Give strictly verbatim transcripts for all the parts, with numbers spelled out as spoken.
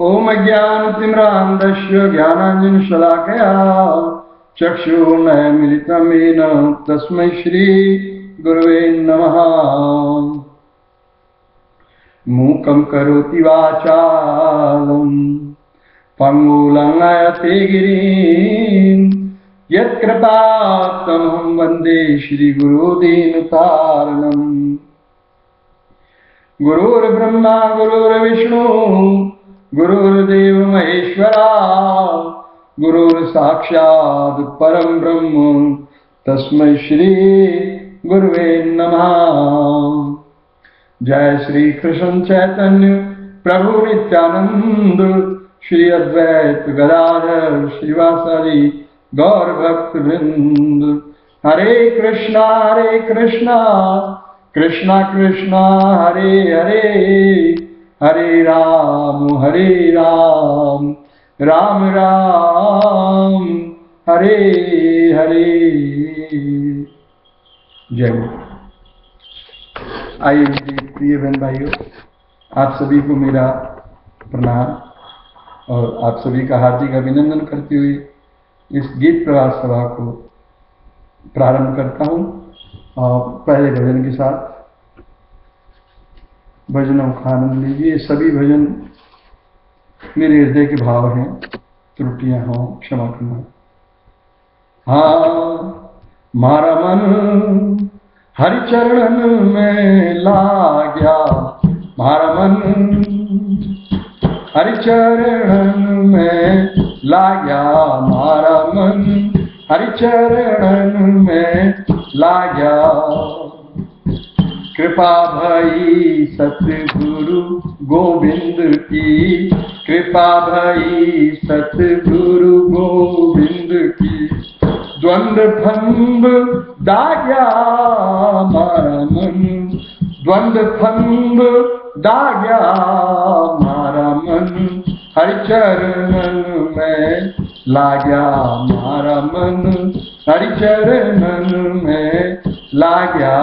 ओम ज्ञानतिमिरान्धस्य ज्ञानाञ्जनशलाकया चक्षुर्नयनमिलितं येन तस्मै श्री गुरवे नमः। मूकं करोति वाचालं पङ्गुलं लङ्घयते गिरिं यत्कृपात्तमहं वन्दे श्रीगुरुदीनतारिणम्। गुरुर्ब्रह्मा गुरुर्विष्णु गुरुर्देव महेश्वरा गुरुर्साक्षात् परं ब्रह्म तस्मै श्री गुरुवे नमः। जय श्री कृष्ण चैतन्य प्रभु नित्यानंद श्री अद्वैत गदाधर श्रीवासादि गौर भक्त वृंद। हरे कृष्णा हरे कृष्णा कृष्णा कृष्णा हरे हरे हरे राम हरे राम राम राम हरे हरे। जय गुरु। आइए प्रिय बहन भाइयों, आप सभी को मेरा प्रणाम और आप सभी का हार्दिक अभिनंदन करते हुए इस गीत प्रभात सभा को प्रारंभ करता हूँ। और पहले भजन के साथ भजनों का आनंद लीजिए। सभी भजन मेरे हृदय के भाव हैं, त्रुटियां हों क्षमा करना। हाँ, मारा मन हरि चरण में लागया, मारा मन हरि चरण में लागया, मारा मन हरि चरण में लागया। कृपा भई सतगुरु गोविंद की, कृपा भई सतगुरु गोविंद की। द्वंद फंद दाग्या मारा मन, द्वंद फंद दाग्या मारा मन हरि चरणन में लाग्या, मारा मन हरि चरणन में लाग्या।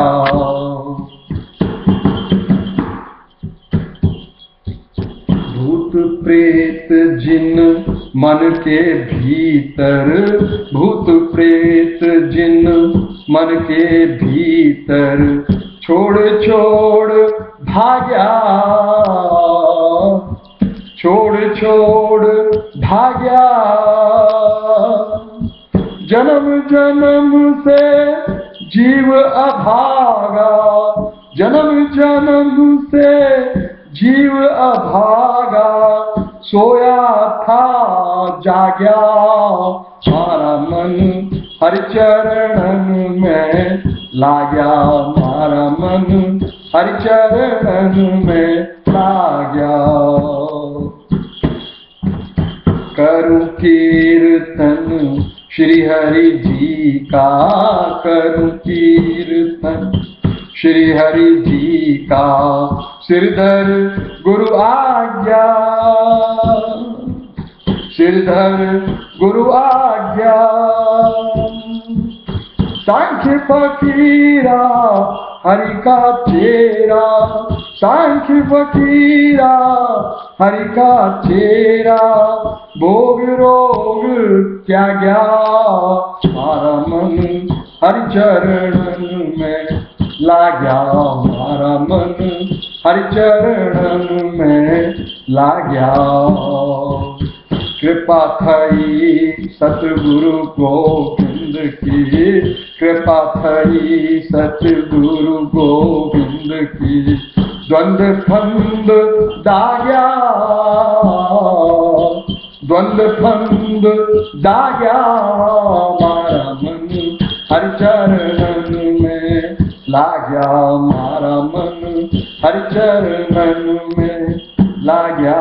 भूत प्रेत जिन मन के भीतर, भूत प्रेत जिन मन के भीतर छोड़ छोड़ भाग्या, छोड़ छोड़ भाग्या। जन्म जन्म से जीव अभागा, जन्म जन्म से जीव अभागा। सोया था जाग्या, मारा मन हरि चरणन में लाग्या, मारा मन हरि चरणन में लाग्या। करूं कीर्तन श्री हरि जी का, करूं कीर्तन श्री हरि जी का। सिरधर गुरु आज्ञा, सिरधर गुरु आज्ञा। सांख्य फकीरा हरि का चेरा, सांख्य फकीरा हरि का चेरा। भोग रोग त्याग्या, मारा मन हरि चरणन में लाग्या, मारा मन हरि चरणन में लाग्या। कृपा थई सतगुरु गोविंद की, कृपा थई सतगुरु गोविंद की। द्वंद फंद दाग्या, द्वंद फंद दाग्या, मारा मन हरि चरणन में लाग्या, मारा मन हरि चरणन में लाग्या।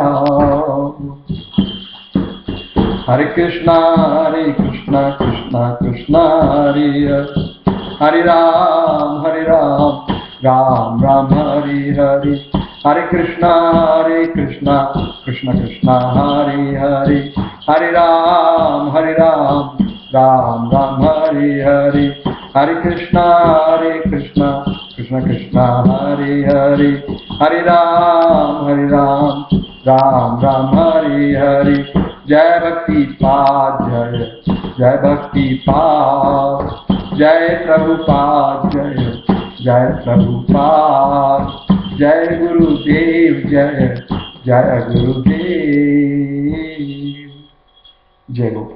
हरे कृष्णा हरे कृष्णा कृष्णा कृष्णा हरे हरे। हरे राम हरे राम राम राम हरे हरे। हरे कृष्णा हरे कृष्णा कृष्णा कृष्णा हरे हरे। हरे राम हरे राम राम राम हरे हरे। हरे कृष्णा हरे कृष्णा कृष्णा कृष्णा हरे हरे। हरे राम हरे राम राम राम हरि हरि। जय भक्ति पाद जय जय भक्ति पाद, जय प्रभुपाद जय जय प्रभुपाद, जय गुरुदेव जय जय गुरुदेव। जय गोपाल।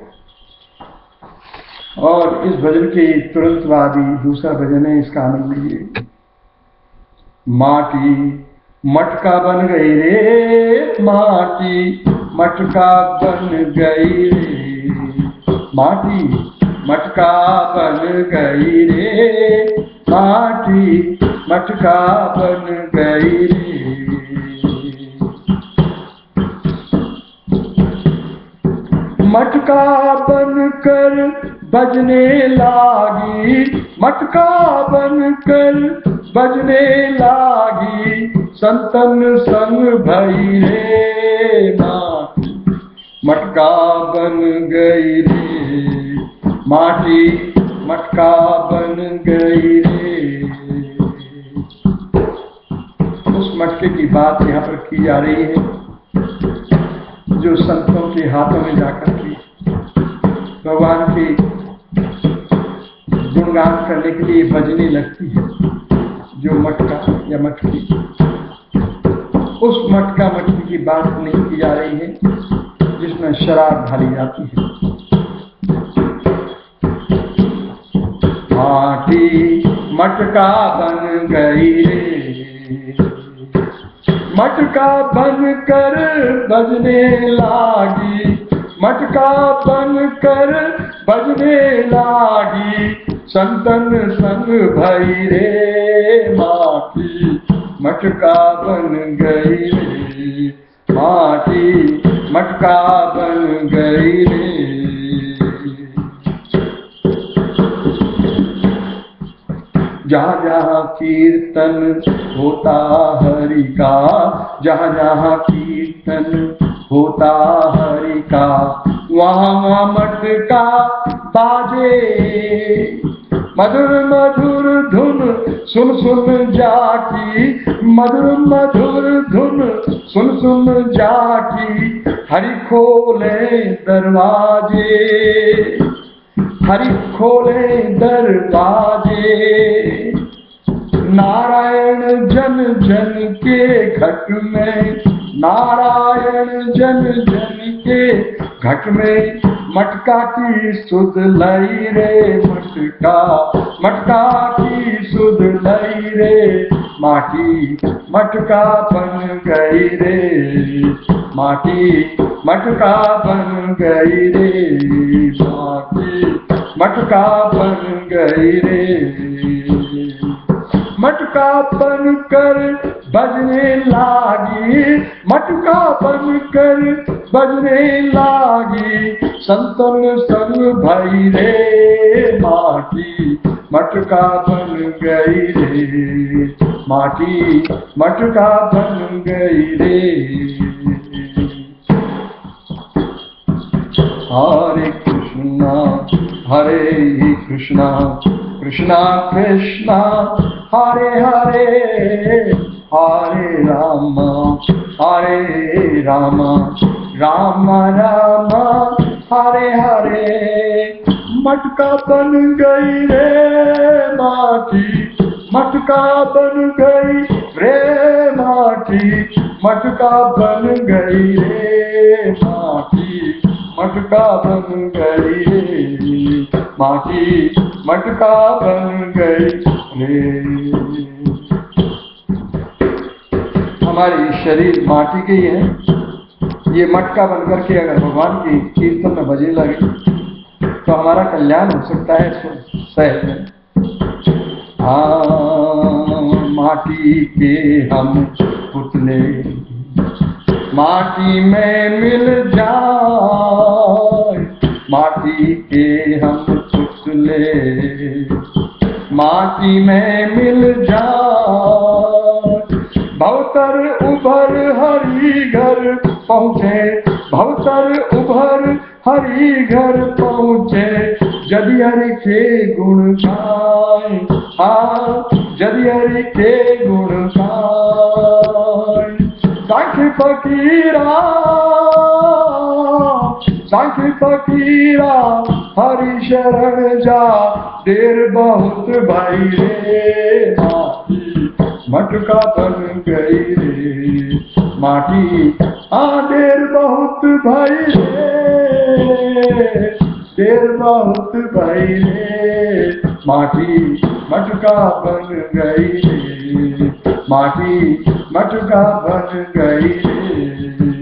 और इस भजन के तुरंत बाद ही दूसरा भजन है, इसका आनंद लीजिए। माटी मटका बन गई रे, माटी मटका बन गई रे, माटी मटका बन गई रे, माटी मटका बन गई रे। मटका बनकर बजने लागी, मटका बनकर बजने लागी, संतन संग भई रे, माटी मटका बन गई रे, माटी मटका बन गई रे। उस मटके की बात यहाँ पर की जा रही है जो संतों के हाथों में जाकर के भगवान के गुणगान करने के लिए बजने लगती है। जो मटका या मटकी, उस मटका मटकी की बात नहीं की जा रही है जिसमें शराब ढाली जाती है। माटी मटका बन गई रे, मटका बनकर बजने लागी, मटका बनकर बजने लागी, संतन संग भई रे, माटी मटका बन गई रे, माटी मटका बन गई रे। जहाँ जहाँ कीर्तन होता हरि का, जहाँ जहाँ कीर्तन होता हरि का, वहाँ वहाँ मटका बाजे, मधुर मधुर धुन सुन सुन जाकी, मधुर मधुर धुन सुन सुन जाकी, हरि खोले दरवाजे, हरि खोले दरवाजे, नारायण जन जन के घट में, नारायण जन जन के घट में, मटका की सुध लई रे, मटका मटका की सुध लई रे, माटी मटका बन गई रे, माटी मटका बन गई रे, माटी मटका बन गई रे। मटका बनकर बजने लागी, मटका बनकर बजने लागी, संतन संग भई रे, माटी मटका बन गई रे, माटी मटका बन गई रे। हरे कृष्णा हरे कृष्णा कृष्णा कृष्णा हरे हरे, हरे राम हरे राम राम राम हरे हरे। मटका बन गई रे माटी, मटका बन गई रे माटी, मटका बन गई रे माटी, मटका बन गई रे माटी, मटका बन गई रे। हमारी शरीर माटी के ही है, ये मटका बनकर के अगर भगवान की कीर्तन में बजने लगे तो हमारा कल्याण हो सकता है सहज में। हाँ माटी के हम पुतले माटी में मिल जाए, माटी के हम पुतले माटी में मिल जाए, भवतर उभर हरि घर पहुँचे, भवतर उभर हरि घर पहुँचे, यदि हरि के गुण गाए, हाँ यदि हरि के गुण गाए, सांख्य फकीरा सांख्य फकीरा हरि शरण जा, देर बहुत भाई रे माटी मटका बन गई रे माटी। हाँ देर बहुत भाई रे, देर बहुत भाई रे माटी मटका बन गई रे माटी मटका बन गई रे।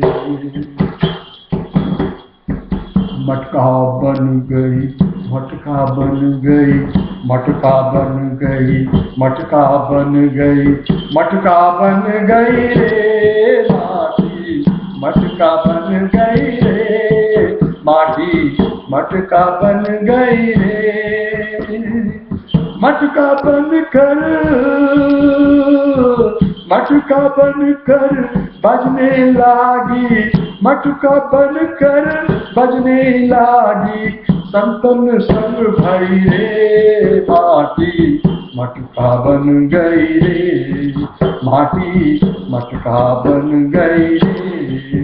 मटका बन गई मटका बन गई मटका बन गई मटका बन गई मटका बन गई रे माटी मटका बन गई रे माटी मटका बन गई रे। मटका बन कर मटका बन कर बजने लागी मटका बन कर बजने लागी संतन संग भाई रे माटी मटका बन गई रे माटी मटका बन गई रे।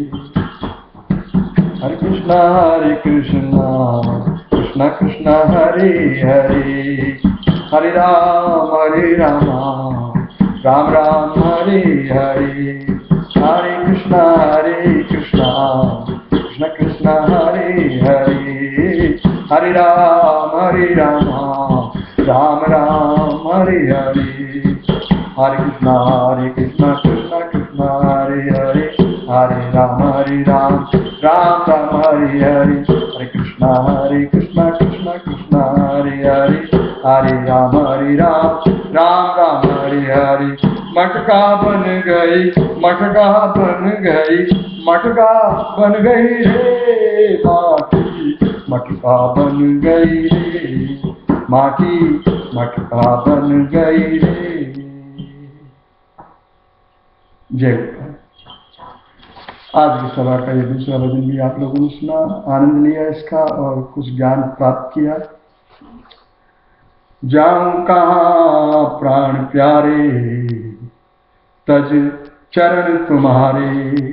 हरे कृष्णा हरे कृष्णा कृष्णा कृष्णा हरे हरे, हरे राम हरे राम राम राम हरे हरे। हरे कृष्णा हरे कृष्णा कृष्णा कृष्णा हरे हरे, हरे राम हरे राम राम राम हरे हरे। हरे कृष्णा हरे कृष्णा कृष्णा कृष्णा हरे हरे, हरे राम हरे राम राम राम हरे हरे। हरे कृष्णा हरे कृष्णा कृष्णा कृष्णा हरे हरे, हरे राम हरे राम राम राम हरे हरे। मटका बन गई मटका बन गई मटका बन गई रे माटी मटका बन गई रे माटी मटका बन गई रे। जय गोपाल। आज की सभा का ये दूसरा भजन भी आप लोगों ने सुना, आनंद लिया इसका और कुछ ज्ञान प्राप्त किया। जाऊं कहाँ प्राण प्यारे तज चरण तुम्हारे,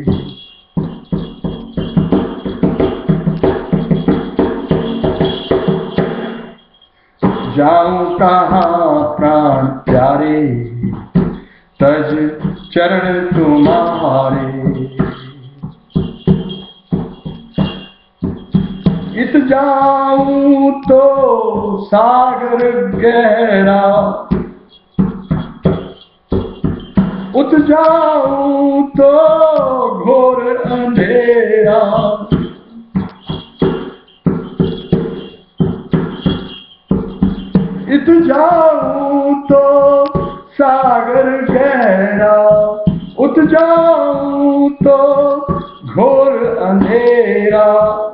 जाऊं कहाँ प्राण प्यारे तज चरण तुम्हारे। इत जाऊं तो सागर गहरा, उत जाऊं तो घोर अंधेरा। इत जाऊं तो सागर गहरा, उत जाऊं तो घोर अंधेरा।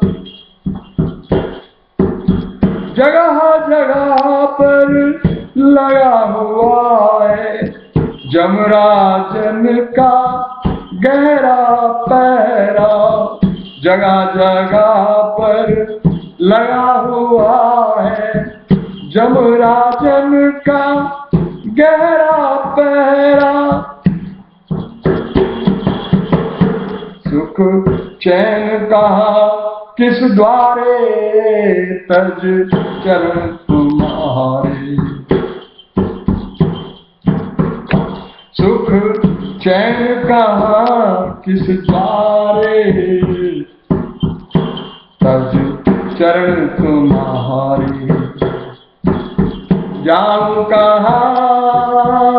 जगह जगह पर लगा हुआ है जमराजन का गहरा पहरा। जगह जगह पर लगा हुआ है जमराजन का गहरा पहरा। सुख चैन कहा किस द्वारे तज चरण तुम्हारे। सुख चैन कहाँ किस द्वारे तज चरण तुम्हारे। जाऊं कहाँ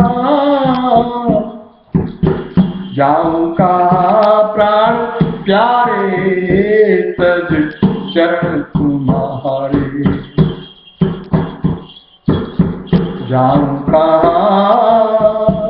जाऊं कहाँ प्राण प्यारे तज चरण तुम्हारे। जाऊं कहाँ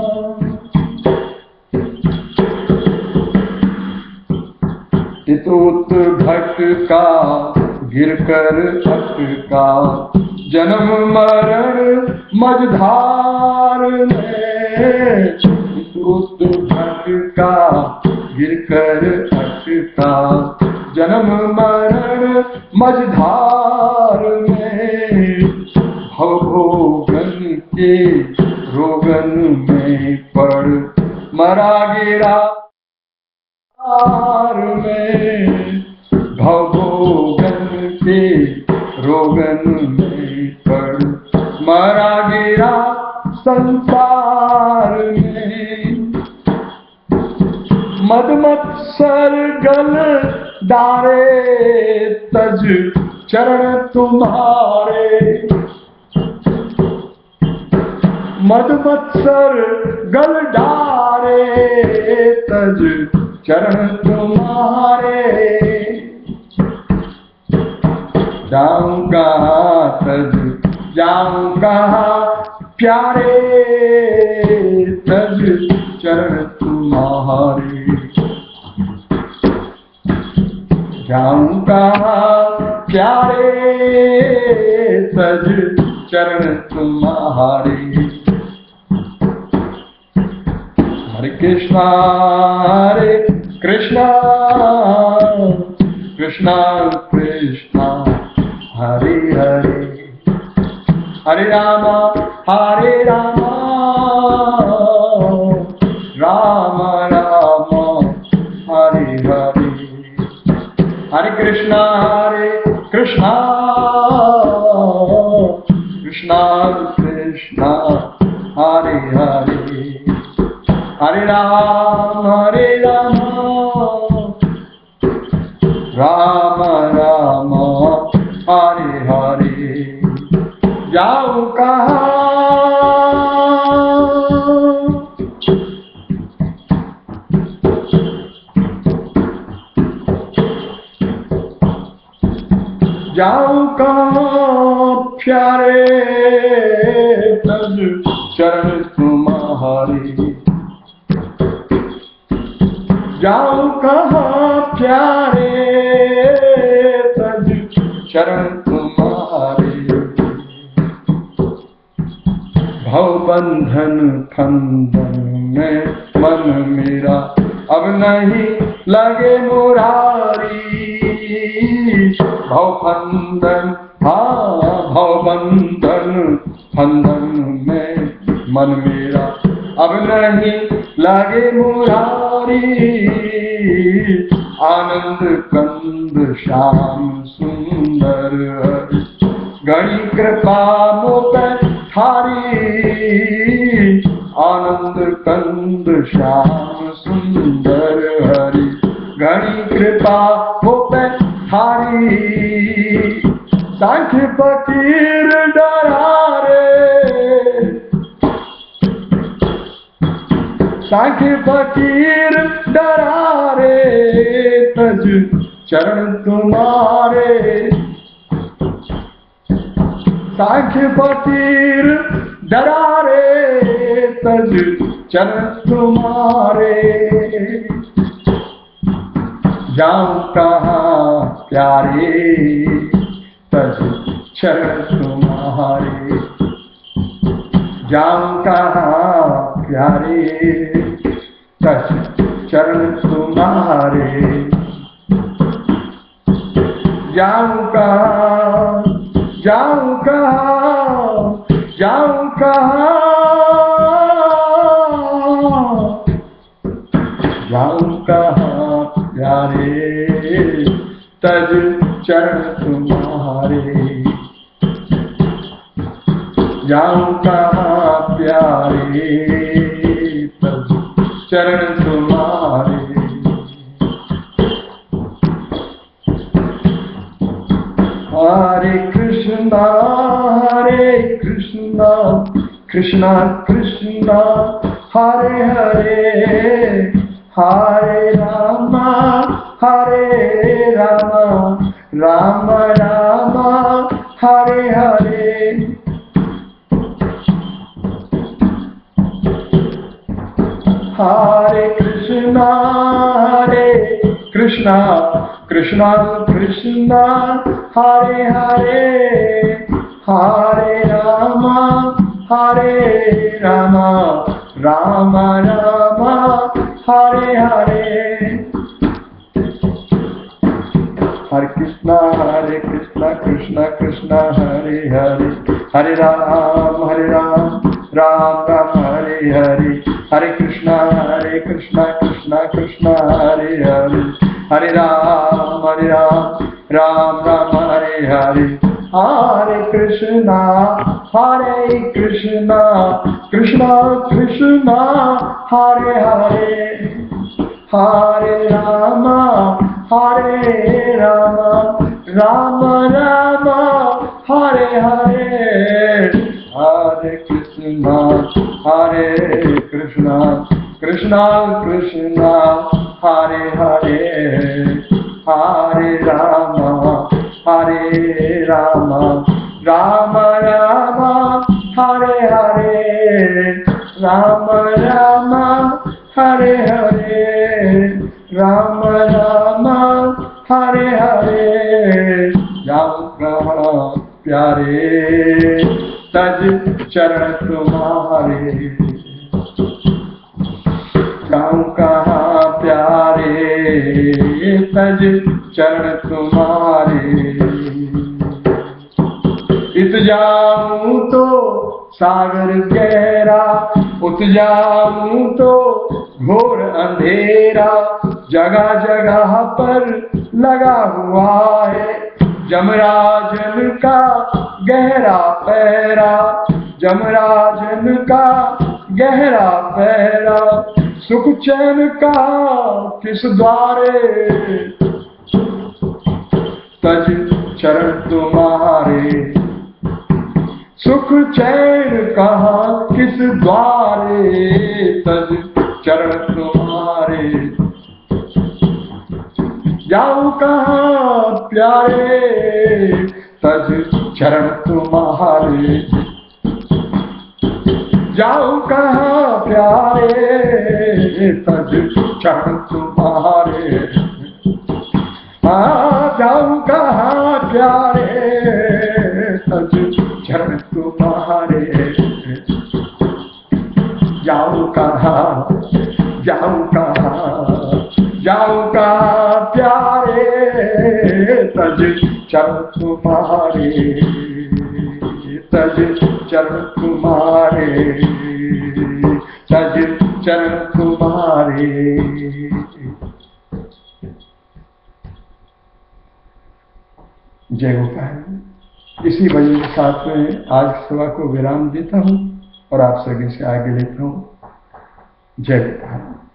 तितोत भटका गिरकर अटका जन्म मरण मझधार में। तितोत भटका गिरकर अटका जन्म मरण मझधार में। भवभोगन के रोगन में पड़ मरा गिरा। में भवभोगन के रोगन में पड़ मरा गिरा संसार में। मदमत्सर गल डारे तज चरण तुम्हारे। मदमत्सर गल डारे तज चरण तुम्हारे। जाऊं कहाँ तज जाऊं कहाँ प्यारे तज चरण तुम्हारे। जाऊं कहाँ प्यारे तज चरण तुम्हारे। हरे कृष्णा हरे कृष्णा कृष्णा कृष्णा हरे हरे हरे रामा हरे रामा राम राम हरे हरे। हरे कृष्णा हरे कृष्णा कृष्णा कृष्णा हरे हरे हरे राम हरे राम राम राम हरे हरे। जाऊं कहाँ जाऊं कहाँ प्यारे तज चरण तुम्हारे। जाऊं कहाँ प्यारे तज चरण तुम्हारे। भवबंधन फंदन में मन मेरा अब नहीं लगे मुरारी। भवबंधन हाँ भवबंधन फंदन में मन मेरा अब नहीं लगे मुरारी। आनंद कंद श्याम सुंदर गणी कृपा मुझ थारी। आनंद कंद श्याम सुंदर हरि गणी कृपा मुझ थारी। सांख्य फकीर डरारे सांख्य फकीर डरारे तज चरण तुम्हारे। सांख्य फकीर डरारे तज चरण तुम्हारे। जाऊं कहाँ प्यारे तज चरण तुम्हारे। जाऊं कहाँ प्यारे तज चरण तुम्हारे। जाऊं कहाँ जाऊं कहाँ जाऊं कहाँ जाऊं कहाँ प्यारे तज चरण तुम्हारे। जाऊं कहाँ प्यारे तज चरण तुम्हारे। हरे कृष्णा हरे कृष्णा कृष्णा कृष्णा हरे हरे हरे रामा हरे रामा राम राम हरे हरे। हरे कृष्णा हरे कृष्णा कृष्णा कृष्णा हरे हरे हरे रामा हरे रामा राम राम हरे हरे। हरे कृष्णा हरे कृष्णा कृष्णा कृष्णा हरे हरे हरे राम हरे राम राम राम हरे हरे, हरे कृष्णा हरे कृष्णा कृष्णा कृष्णा हरे हरे, हरे राम हरे राम राम राम हरे हरे, हरे कृष्णा हरे कृष्णा कृष्णा कृष्णा हरे हरे, हरे राम हरे राम राम राम हरे हरे, हरे कृष्णा हरे कृष्णा कृष्णा कृष्णा हरे हरे, हरे राम हरे राम राम राम हरे हरे, राम राम हरे हरे, राम राम हरे हरे, जाऊं कहाँ प्यारे तज चरण तुम्हारे, जाऊं कहाँ प्यारे तज चरण तुम्हारे, इत जाऊं तो सागर गहरा, उत जाऊं तो घोर अंधेरा, जगह जगह पर लगा हुआ है जमराजन का गहरा पहरा, जमराजन का गहरा पहरा, सुख चैन का किस द्वारे तज चरण तुम्हारे, सुख चैन कहाँ किस द्वारे तज चरण तुम्हारे, जाऊं कहाँ प्यारे तज चरण तुम्हारे, जाऊं कहाँ प्यारे तज चरण तुम्हारे, हाँ जाऊं कहाँ प्यारे तज चरण तुम्हारे, जाऊं कहाँ जाऊं कहाँ जाऊं कहाँ प्यारे तज चरण तुम्हारे, तज चरण तुम्हारे, तज चरण तुम्हारे। जय गोपाल। इसी वजह के साथ में आज सेवा को विराम देता हूँ और आप सभी से आगे लेता हूँ। जय गोपाल।